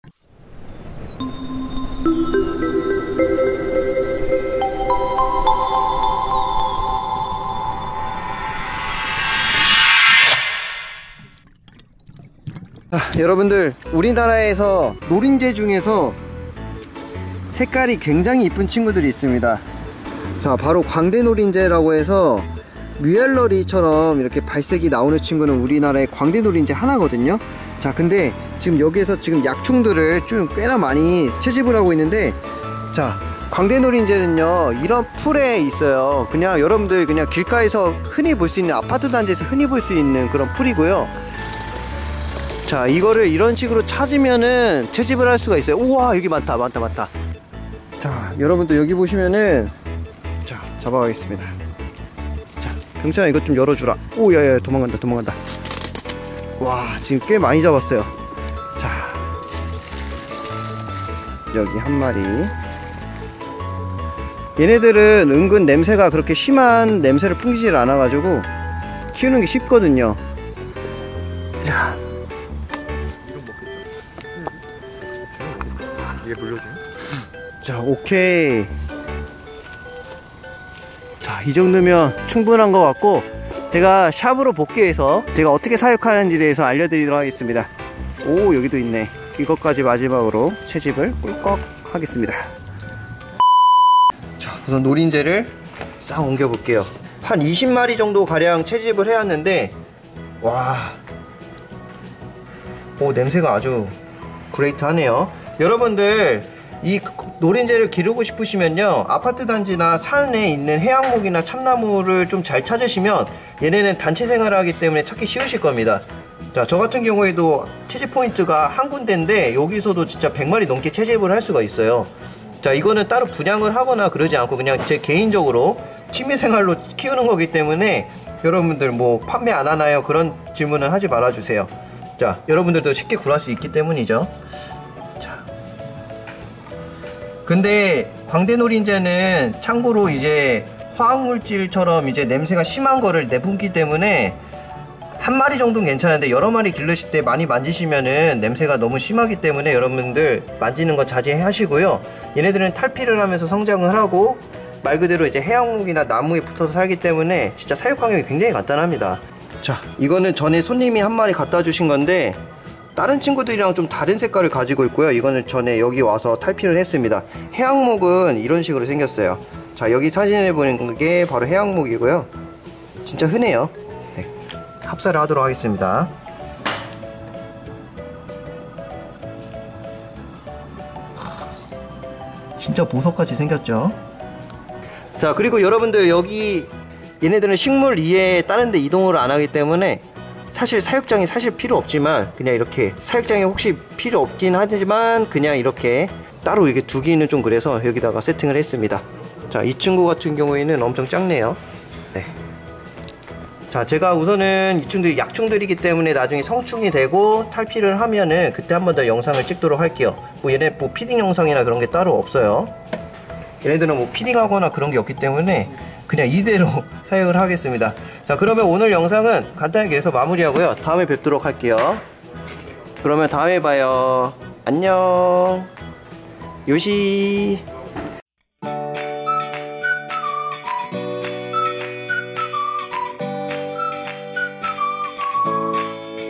여러분들, 우리나라에서 노린재 중에서 색깔이 굉장히 이쁜 친구들이 있습니다. 자, 바로 광대노린재라고 해서 뮤엘러리처럼 이렇게 발색이 나오는 친구는 우리나라의 광대노린재 하나거든요. 자, 근데 지금 여기에서 지금 약충들을 좀 꽤나 많이 채집을 하고 있는데, 자, 광대노린재는요 이런 풀에 있어요. 그냥 여러분들 그냥 길가에서 흔히 볼 수 있는, 아파트 단지에서 흔히 볼 수 있는 그런 풀이고요. 자, 이거를 이런 식으로 찾으면은 채집을 할 수가 있어요. 우와, 여기 많다. 자, 여러분들 여기 보시면은, 자, 잡아가겠습니다. 자, 병찬아 이것 좀 열어주라. 오, 야야, 도망간다. 와, 지금 꽤 많이 잡았어요. 자, 여기 한 마리. 얘네들은 은근 냄새가 그렇게 심한 냄새를 풍기질 않아가지고 키우는 게 쉽거든요. 자, 이게 물려주네. 자, 오케이. 자, 이 정도면 충분한 것 같고, 제가 샵으로 복귀해서 제가 어떻게 사육하는지에 대해서 알려드리도록 하겠습니다. 오, 여기도 있네. 이것까지 마지막으로 채집을 꿀꺽 하겠습니다. 자, 우선 노린재를 싹 옮겨 볼게요. 한 20마리 정도 가량 채집을 해왔는데, 와, 오, 냄새가 아주 그레이트하네요. 여러분들, 이 노린재를 기르고 싶으시면요, 아파트 단지나 산에 있는 해양목이나 참나무를 좀 잘 찾으시면 얘네는 단체 생활을 하기 때문에 찾기 쉬우실 겁니다. 자, 저 같은 경우에도 채집 포인트가 한 군데인데 여기서도 진짜 100마리 넘게 채집을 할 수가 있어요. 자, 이거는 따로 분양을 하거나 그러지 않고 그냥 제 개인적으로 취미생활로 키우는 거기 때문에 여러분들 뭐 판매 안 하나요? 그런 질문은 하지 말아 주세요. 자, 여러분들도 쉽게 구할 수 있기 때문이죠. 근데 광대노린재는 참고로 이제 화학물질처럼 이제 냄새가 심한 거를 내뿜기 때문에 한 마리 정도는 괜찮은데 여러 마리 기르실 때 많이 만지시면은 냄새가 너무 심하기 때문에 여러분들 만지는 거 자제하시고요. 얘네들은 탈피를 하면서 성장을 하고 말 그대로 이제 해양목이나 나무에 붙어서 살기 때문에 진짜 사육 환경이 굉장히 간단합니다. 자, 이거는 전에 손님이 한 마리 갖다 주신 건데 다른 친구들이랑 좀 다른 색깔을 가지고 있고요. 이거는 전에 여기 와서 탈피를 했습니다. 해양목은 이런 식으로 생겼어요. 자, 여기 사진에 보이는 게 바로 해양목이고요. 진짜 흔해요. 네, 합사를 하도록 하겠습니다. 진짜 보석같이 생겼죠. 자, 그리고 여러분들 여기 얘네들은 식물 이외에 다른 데 이동을 안 하기 때문에 사실 사육장이 사실 필요 없지만 그냥 이렇게 사육장이 혹시 필요 없긴 하지만 그냥 이렇게 따로 이렇게 두기는 좀 그래서 여기다가 세팅을 했습니다. 자, 이 친구 같은 경우에는 엄청 작네요. 네. 자, 제가 우선은 이 친구들이 약충들이기 때문에 나중에 성충이 되고 탈피를 하면은 그때 한 번 더 영상을 찍도록 할게요. 뭐 얘네 뭐 피딩 영상이나 그런 게 따로 없어요. 얘네들은 뭐 피딩하거나 그런 게 없기 때문에 그냥 이대로 사육을 하겠습니다. 자, 그러면 오늘 영상은 간단하게 해서 마무리하고요. 다음에 뵙도록 할게요. 그러면 다음에 봐요. 안녕. 요시.